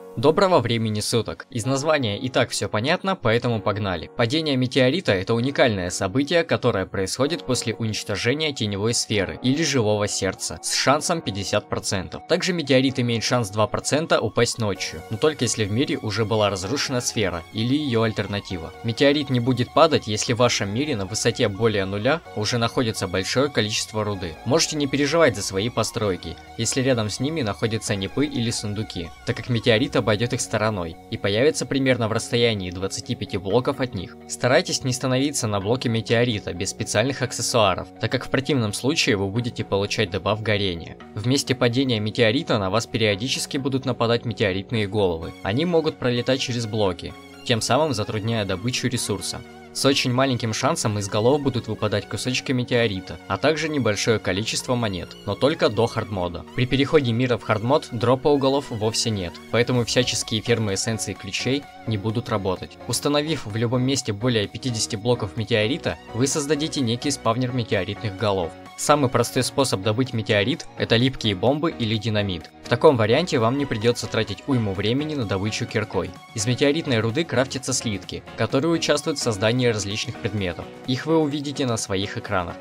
Доброго времени суток. Из названия и так все понятно, поэтому погнали. Падение метеорита — это уникальное событие, которое происходит после уничтожения теневой сферы или живого сердца, с шансом 50%. Также метеорит имеет шанс 2% упасть ночью, но только если в мире уже была разрушена сфера или ее альтернатива. Метеорит не будет падать, если в вашем мире на высоте более нуля уже находится большое количество руды. Можете не переживать за свои постройки, если рядом с ними находятся непы или сундуки, так как метеорит обойдет их стороной и появится примерно в расстоянии 25 блоков от них. Старайтесь не становиться на блоке метеорита без специальных аксессуаров, так как в противном случае вы будете получать дебаф горения. В месте падения метеорита на вас периодически будут нападать метеоритные головы. Они могут пролетать через блоки, тем самым затрудняя добычу ресурса. С очень маленьким шансом из голов будут выпадать кусочки метеорита, а также небольшое количество монет, но только до хардмода. При переходе мира в хардмод дропа у голов вовсе нет, поэтому всяческие фермы эссенций ключей не будут работать. Установив в любом месте более 50 блоков метеорита, вы создадите некий спавнер метеоритных голов. Самый простой способ добыть метеорит – это липкие бомбы или динамит. В таком варианте вам не придется тратить уйму времени на добычу киркой. Из метеоритной руды крафтятся слитки, которые участвуют в создании различных предметов. Их вы увидите на своих экранах.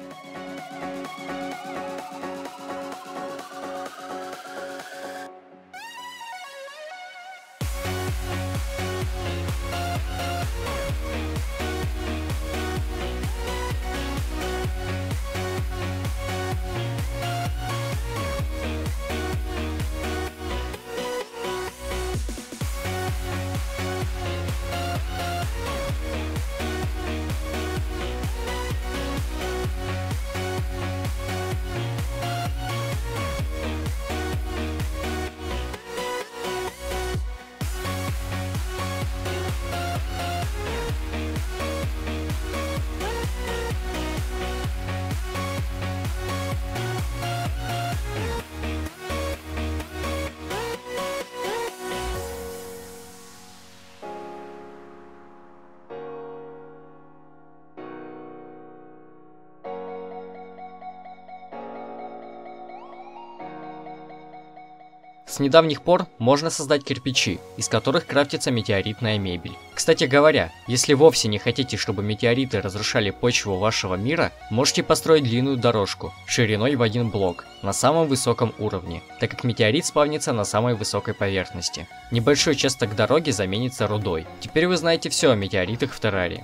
С недавних пор можно создать кирпичи, из которых крафтится метеоритная мебель. Кстати говоря, если вовсе не хотите, чтобы метеориты разрушали почву вашего мира, можете построить длинную дорожку, шириной в 1 блок, на самом высоком уровне, так как метеорит спавнится на самой высокой поверхности. Небольшой участок дороги заменится рудой. Теперь вы знаете все о метеоритах в Террарии.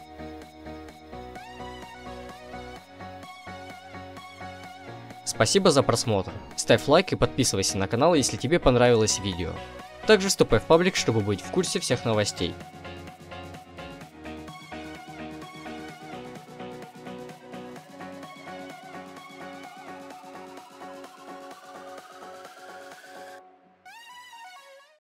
Спасибо за просмотр. Ставь лайк и подписывайся на канал, если тебе понравилось видео. Также вступай в паблик, чтобы быть в курсе всех новостей.